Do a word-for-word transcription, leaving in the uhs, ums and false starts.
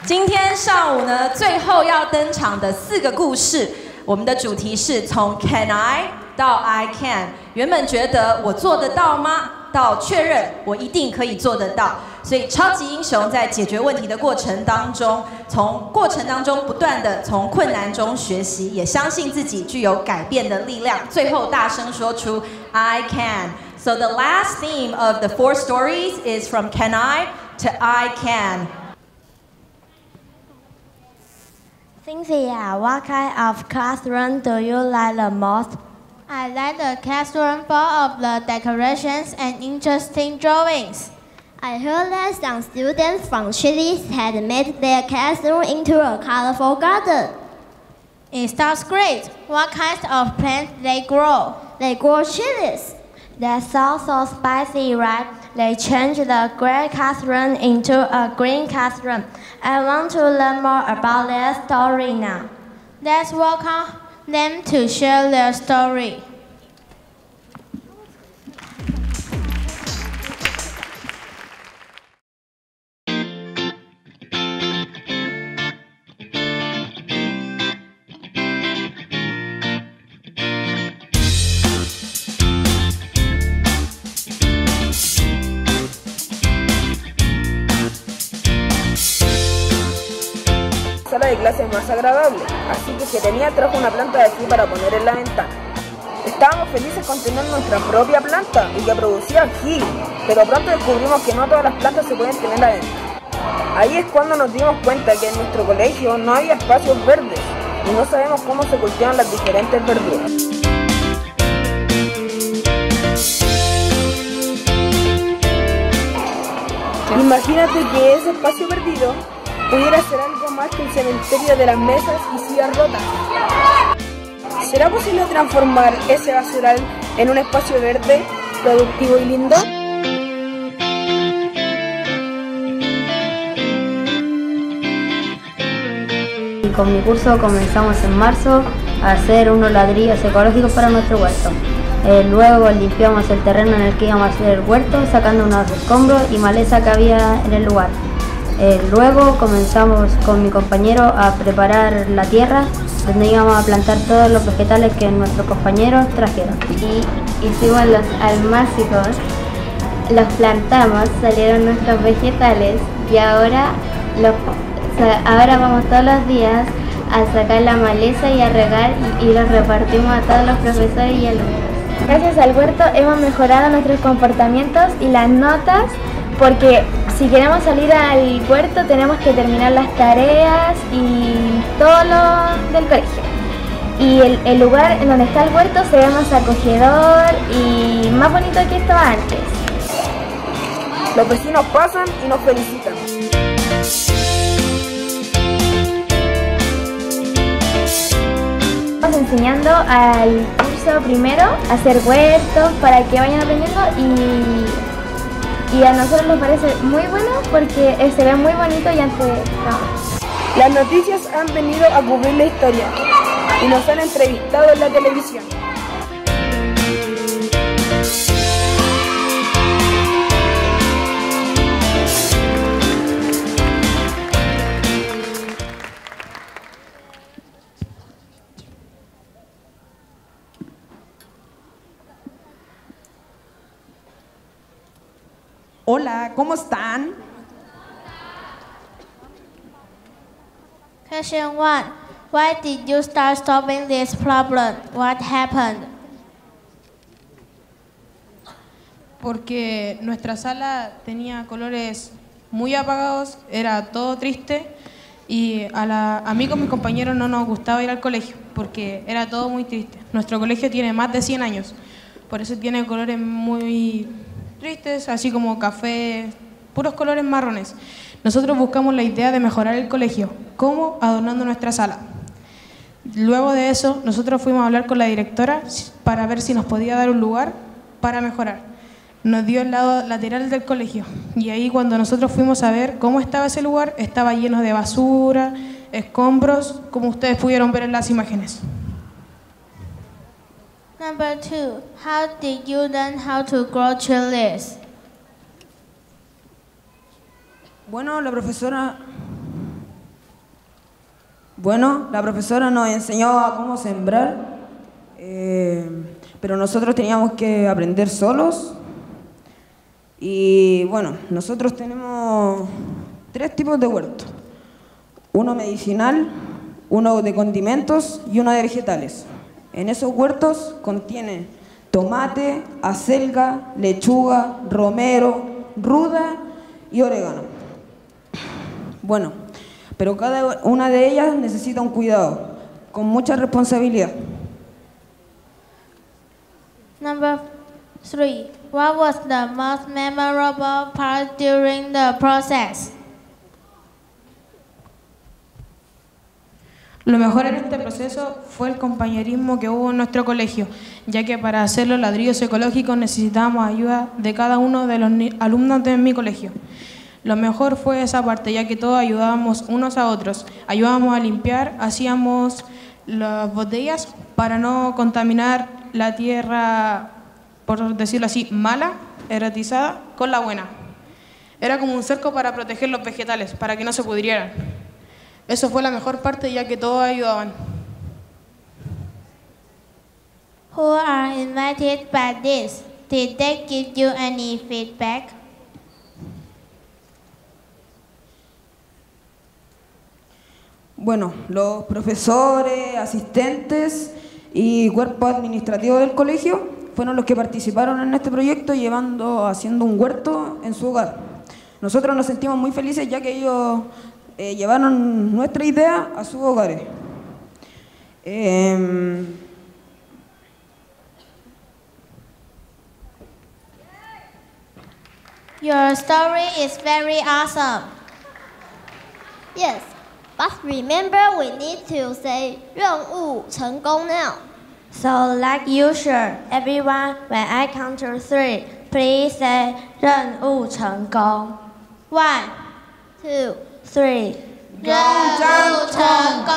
今天上午呢，最后要登场的四个故事，我们的主题是从 Can I 到 I can。原本觉得我做得到吗？到确认我一定可以做得到。所以超级英雄在解决问题的过程当中，从过程当中不断的从困难中学习，也相信自己具有改变的力量。最后大声说出 I can。So the last theme of the four stories is from Can I to I can. Cynthia, what kind of classroom do you like the most? I like the classroom full of the decorations and interesting drawings. I heard that some students from Chile had made their classroom into a colorful garden. It sounds great. What kinds of plants they grow? They grow chilies. That sounds so spicy, right? They changed the gray classroom into a green classroom. I want to learn more about their story now. Let's welcome them to share their story. Sala de clases más agradable, así que si tenía trajo una planta de aquí para poner en la ventana. Estábamos felices con tener nuestra propia planta y que producía ají, pero pronto descubrimos que no todas las plantas se pueden tener adentro. Ahí es cuando nos dimos cuenta que en nuestro colegio no había espacios verdes y no sabemos cómo se cultivan las diferentes verduras. Imagínate que ese espacio perdido pudiera ser algo más que el cementerio de las mesas y sillas rotas. ¿Será posible transformar ese basural en un espacio verde, productivo y lindo? Y con mi curso comenzamos en marzo a hacer unos ladrillos ecológicos para nuestro huerto. Eh, luego limpiamos el terreno en el que íbamos a hacer el huerto, sacando unos escombros y maleza que había en el lugar. Eh, luego comenzamos con mi compañero a preparar la tierra donde íbamos a plantar todos los vegetales que nuestros compañeros trajeron. Y hicimos los almácigos, los plantamos, salieron nuestros vegetales y ahora, los, o sea, ahora vamos todos los días a sacar la maleza y a regar y, y los repartimos a todos los profesores y alumnos. Gracias al huerto hemos mejorado nuestros comportamientos y las notas, porque si queremos salir al huerto tenemos que terminar las tareas y todo lo del colegio. Y el, el lugar en donde está el huerto se ve más acogedor y más bonito que estaba antes. Los vecinos pasan y nos felicitan. Estamos enseñando al curso primero a hacer huertos para que vayan aprendiendo y, y a nosotros nos parece muy bueno porque se ve muy bonito y antes no. Las noticias han venido a cubrir la historia y nos han entrevistado en la televisión. Hola, ¿cómo están? Question one. Why did you start solving this problem? What happened? Porque nuestra sala tenía colores muy apagados, era todo triste y a, la, a mí con mis compañeros no nos gustaba ir al colegio porque era todo muy triste. Nuestro colegio tiene más de cien años, por eso tiene colores muy tristes, así como café, puros colores marrones. Nosotros buscamos la idea de mejorar el colegio. ¿Cómo? Adornando nuestra sala. Luego de eso, nosotros fuimos a hablar con la directora para ver si nos podía dar un lugar para mejorar. Nos dio el lado lateral del colegio y ahí cuando nosotros fuimos a ver cómo estaba ese lugar, estaba lleno de basura, escombros, como ustedes pudieron ver en las imágenes. Number two. How did you learn how to grow chilies? Bueno, la profesora Bueno, la profesora nos enseñó a cómo sembrar, eh, pero nosotros teníamos que aprender solos. Y bueno, nosotros tenemos tres tipos de huerto. Uno medicinal, uno de condimentos y uno de vegetales. En esos huertos contienen tomate, acelga, lechuga, romero, ruda y orégano. Bueno, pero cada una de ellas necesita un cuidado, con mucha responsabilidad. Number three. What was the most memorable part during the process? Lo mejor en este proceso fue el compañerismo que hubo en nuestro colegio, ya que para hacer los ladrillos ecológicos necesitábamos ayuda de cada uno de los alumnos de mi colegio. Lo mejor fue esa parte, ya que todos ayudábamos unos a otros. Ayudábamos a limpiar, hacíamos las botellas para no contaminar la tierra, por decirlo así, mala, erotizada, con la buena. Era como un cerco para proteger los vegetales, para que no se pudrieran. Eso fue la mejor parte, ya que todos ayudaban. Who are invited by this? Did they give you any feedback? Bueno, los profesores, asistentes y cuerpo administrativo del colegio fueron los que participaron en este proyecto, llevando, haciendo un huerto en su hogar. Nosotros nos sentimos muy felices, ya que ellos eh, llevaron nuestra idea a sus hogares. Eh, Your story is very awesome. Yes, but remember we need to say 任务成功 now. So like usual, everyone, when I count to three, please say 任务成功. One, Two, three. 任务成功。